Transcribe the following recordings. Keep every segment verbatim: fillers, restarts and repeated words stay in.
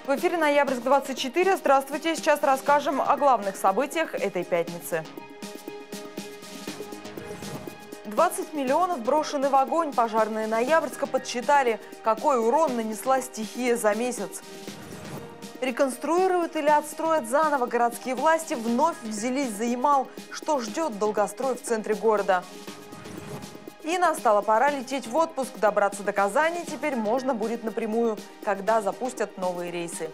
В эфире «Ноябрьск двадцать четыре». Здравствуйте. Сейчас расскажем о главных событиях этой пятницы. двадцать миллионов брошены в огонь. Пожарные Ноябрьска подсчитали, какой урон нанесла стихия за месяц. Реконструируют или отстроят заново. Городские власти вновь взялись за Ямал. Что ждет долгострой в центре города? И настала пора лететь в отпуск. Добраться до Казани теперь можно будет напрямую, когда запустят новые рейсы.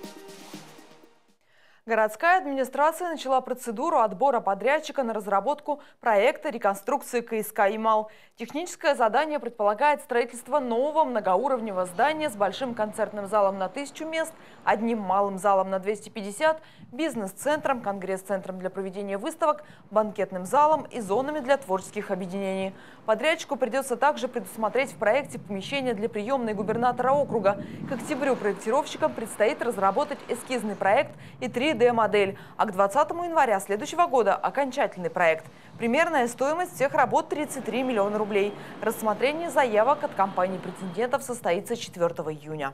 Городская администрация начала процедуру отбора подрядчика на разработку проекта реконструкции КСК «Ямал». Техническое задание предполагает строительство нового многоуровневого здания с большим концертным залом на тысячу мест, одним малым залом на двести пятьдесят, бизнес-центром, конгресс-центром для проведения выставок, банкетным залом и зонами для творческих объединений. Подрядчику придется также предусмотреть в проекте помещение для приемной губернатора округа. К октябрю проектировщикам предстоит разработать эскизный проект и три дэ-модель, а к двадцатому января следующего года окончательный проект. Примерная стоимость всех работ – тридцать три миллиона рублей. Рассмотрение заявок от компаний-претендентов состоится четвёртого июня.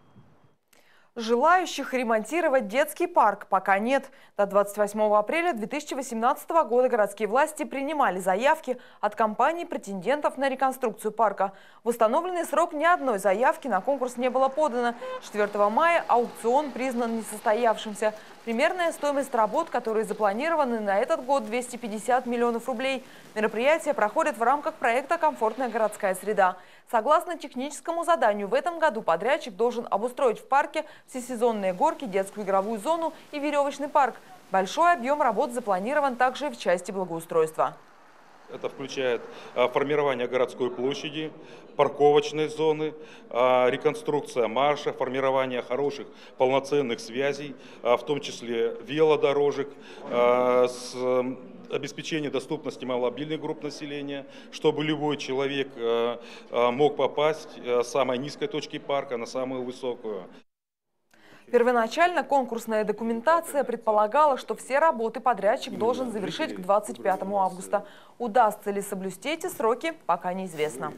Желающих ремонтировать детский парк пока нет. До двадцать восьмого апреля две тысячи восемнадцатого года городские власти принимали заявки от компаний-претендентов на реконструкцию парка. В установленный срок ни одной заявки на конкурс не было подано. четвёртого мая аукцион признан несостоявшимся. Примерная стоимость работ, которые запланированы на этот год, двести пятьдесят миллионов рублей. Мероприятие проходит в рамках проекта «Комфортная городская среда». Согласно техническому заданию, в этом году подрядчик должен обустроить в парке всесезонные горки, детскую игровую зону и веревочный парк. Большой объем работ запланирован также в части благоустройства. Это включает формирование городской площади, парковочной зоны, реконструкция марша, формирование хороших полноценных связей, в том числе велодорожек, с обеспечение доступности маломобильных групп населения, чтобы любой человек мог попасть с самой низкой точки парка на самую высокую. Первоначально конкурсная документация предполагала, что все работы подрядчик должен завершить к двадцать пятому августа. Удастся ли соблюсти эти сроки, пока неизвестно.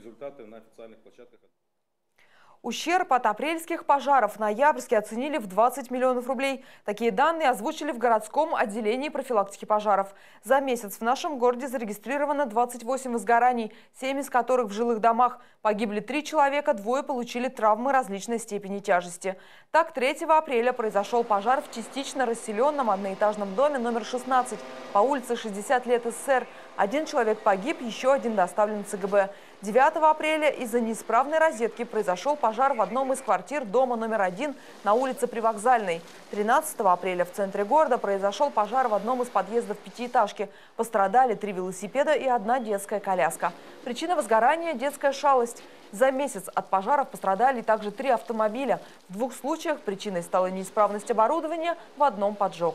Ущерб от апрельских пожаров в Ноябрьске оценили в двадцать миллионов рублей. Такие данные озвучили в городском отделении профилактики пожаров. За месяц в нашем городе зарегистрировано двадцать восемь возгораний, семь из которых в жилых домах. Погибли три человека, двое получили травмы различной степени тяжести. Так, третьего апреля произошел пожар в частично расселенном одноэтажном доме номер шестнадцать по улице шестьдесят лет СССР. Один человек погиб, еще один доставлен в ЦГБ. девятого апреля из-за неисправной розетки произошел пожар в одном из квартир дома номер один на улице Привокзальной. тринадцатого апреля в центре города произошел пожар в одном из подъездов пятиэтажки. Пострадали три велосипеда и одна детская коляска. Причина возгорания – детская шалость. За месяц от пожаров пострадали также три автомобиля. В двух случаях причиной стала неисправность оборудования, в одном поджог.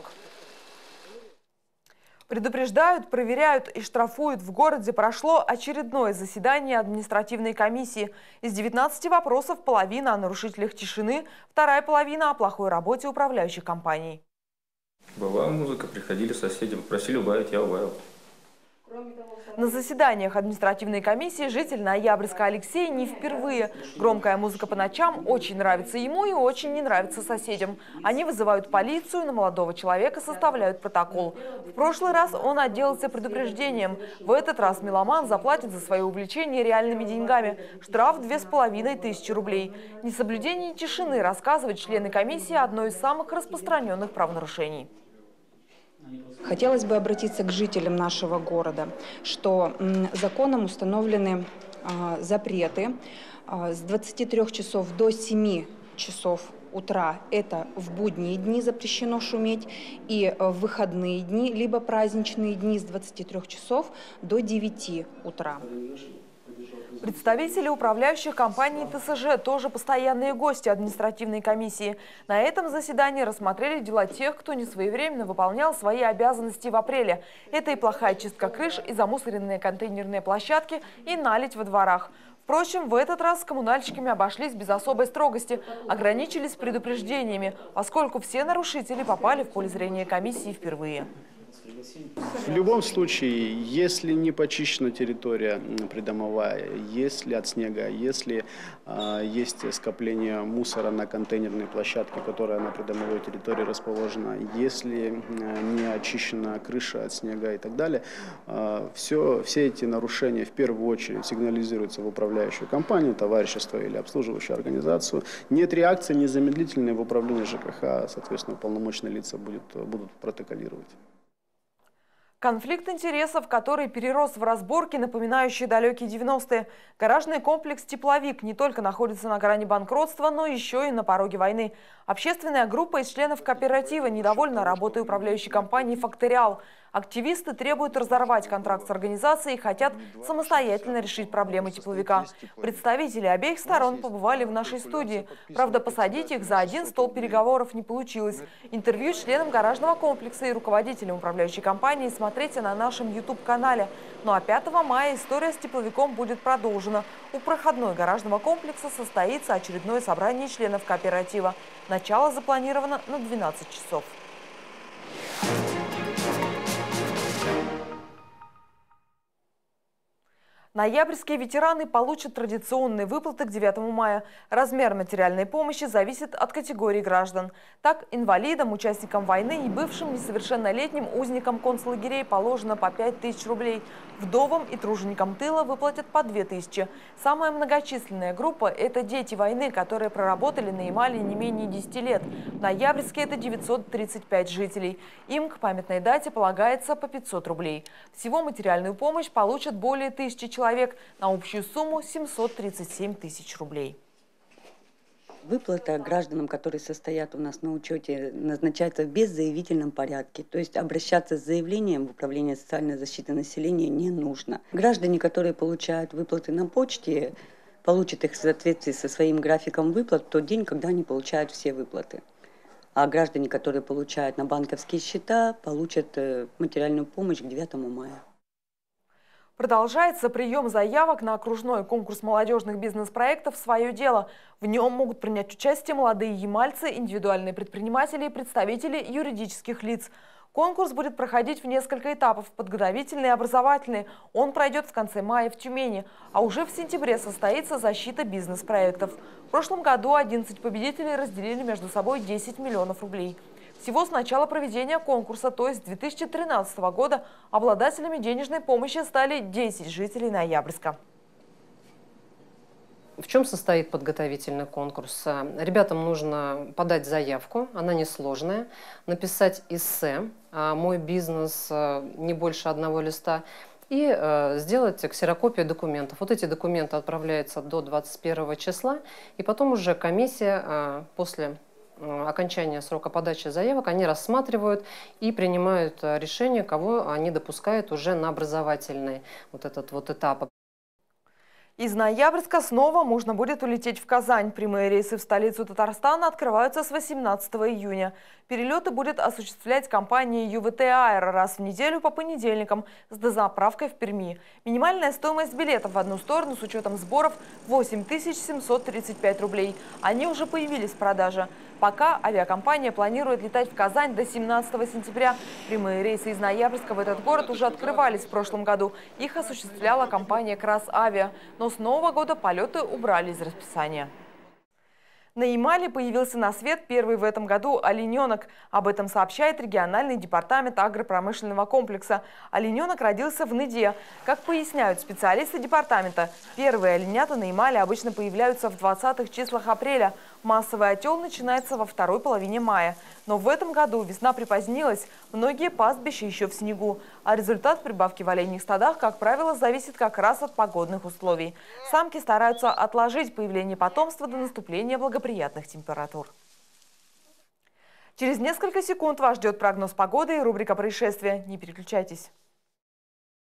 Предупреждают, проверяют и штрафуют. В городе прошло очередное заседание административной комиссии. Из девятнадцати вопросов половина о нарушителях тишины, вторая половина о плохой работе управляющих компаний. Была музыка, приходили соседи, попросили убавить, я убавил. На заседаниях административной комиссии житель Ноябрьска Алексей не впервые. Громкая музыка по ночам очень нравится ему и очень не нравится соседям. Они вызывают полицию, на молодого человека составляют протокол. В прошлый раз он отделался предупреждением. В этот раз меломан заплатит за свое увлечение реальными деньгами. Штраф две с половиной тысячи рублей. Несоблюдение тишины, рассказывают члены комиссии, одно из самых распространенных правонарушений. Хотелось бы обратиться к жителям нашего города, что законом установлены э, запреты э, с двадцати трёх часов до семи часов утра. Это в будние дни запрещено шуметь, и в выходные дни, либо праздничные дни с двадцати трёх часов до девяти утра. Представители управляющих компаний ТСЖ тоже постоянные гости административной комиссии. На этом заседании рассмотрели дела тех, кто несвоевременно выполнял свои обязанности в апреле. Это и плохая чистка крыш, и замусоренные контейнерные площадки, и наледь во дворах. Впрочем, в этот раз с коммунальщиками обошлись без особой строгости, ограничились предупреждениями, поскольку все нарушители попали в поле зрения комиссии впервые. В любом случае, если не почищена территория придомовая, если от снега, если э, есть скопление мусора на контейнерной площадке, которая на придомовой территории расположена, если э, не очищена крыша от снега и так далее, э, все, все эти нарушения в первую очередь сигнализируются в управляющую компанию, товарищество или обслуживающую организацию. Нет реакции незамедлительной в управлении ЖКХ, соответственно, уполномоченные лица будет, будут протоколировать. Конфликт интересов, который перерос в разборки, напоминающие далекие девяностые. Гаражный комплекс «Тепловик» не только находится на грани банкротства, но еще и на пороге войны. Общественная группа из членов кооператива недовольна работой управляющей компании «Факториал». Активисты требуют разорвать контракт с организацией и хотят самостоятельно решить проблемы тепловика. Представители обеих сторон побывали в нашей студии. Правда, посадить их за один стол переговоров не получилось. Интервью членам гаражного комплекса и руководителям управляющей компании смотрите на нашем ютуб-канале. Ну а пятого мая история с тепловиком будет продолжена. У проходной гаражного комплекса состоится очередное собрание членов кооператива. Начало запланировано на двенадцать часов. Ноябрьские ветераны получат традиционные выплаты к девятому мая. Размер материальной помощи зависит от категории граждан. Так, инвалидам, участникам войны и бывшим несовершеннолетним узникам концлагерей положено по пять тысяч рублей. Вдовам и труженикам тыла выплатят по две тысячи. Самая многочисленная группа – это дети войны, которые проработали на Ямале не менее десяти лет. В Ноябрьске это девятьсот тридцать пять жителей. Им к памятной дате полагается по пятьсот рублей. Всего материальную помощь получат более тысячи человек. Человек на общую сумму семьсот тридцать семь тысяч рублей. Выплата гражданам, которые состоят у нас на учете, назначается в беззаявительном порядке. То есть обращаться с заявлением в Управление социальной защиты населения не нужно. Граждане, которые получают выплаты на почте, получат их в соответствии со своим графиком выплат в тот день, когда они получают все выплаты. А граждане, которые получают на банковские счета, получат материальную помощь к девятому мая. Продолжается прием заявок на окружной конкурс молодежных бизнес-проектов «Свое дело». В нем могут принять участие молодые ямальцы, индивидуальные предприниматели и представители юридических лиц. Конкурс будет проходить в несколько этапов – подготовительный и образовательный. Он пройдет в конце мая в Тюмени, а уже в сентябре состоится защита бизнес-проектов. В прошлом году одиннадцать победителей разделили между собой десять миллионов рублей. Всего с начала проведения конкурса, то есть с две тысячи тринадцатого года, обладателями денежной помощи стали десять жителей Ноябрьска. В чем состоит подготовительный конкурс? Ребятам нужно подать заявку, она несложная, написать эссе «Мой бизнес не больше одного листа» и э, сделать ксерокопию документов. Вот эти документы отправляются до двадцать первого числа, и потом уже комиссия э, после окончания срока подачи заявок, они рассматривают и принимают решение, кого они допускают уже на образовательный вот этот вот этап. Из Ноябрьска снова можно будет улететь в Казань. Прямые рейсы в столицу Татарстана открываются с восемнадцатого июня. Перелеты будет осуществлять компания ю вэ тэ Аэро раз в неделю по понедельникам с дозаправкой в Перми. Минимальная стоимость билетов в одну сторону с учетом сборов восемь тысяч семьсот тридцать пять рублей. Они уже появились в продаже. Пока авиакомпания планирует летать в Казань до семнадцатого сентября. Прямые рейсы из Ноябрьска в этот город уже открывались в прошлом году. Их осуществляла компания «Красавиа». Но с нового года полеты убрали из расписания. На Ямале появился на свет первый в этом году олененок. Об этом сообщает региональный департамент агропромышленного комплекса. Олененок родился в Ныде. Как поясняют специалисты департамента, первые оленята на Ямале обычно появляются в двадцатых числах апреля. Массовый отел начинается во второй половине мая. Но в этом году весна припозднилась, многие пастбища еще в снегу. А результат прибавки в оленьих стадах, как правило, зависит как раз от погодных условий. Самки стараются отложить появление потомства до наступления благоприятных температур. Через несколько секунд вас ждет прогноз погоды и рубрика «Происшествия». Не переключайтесь.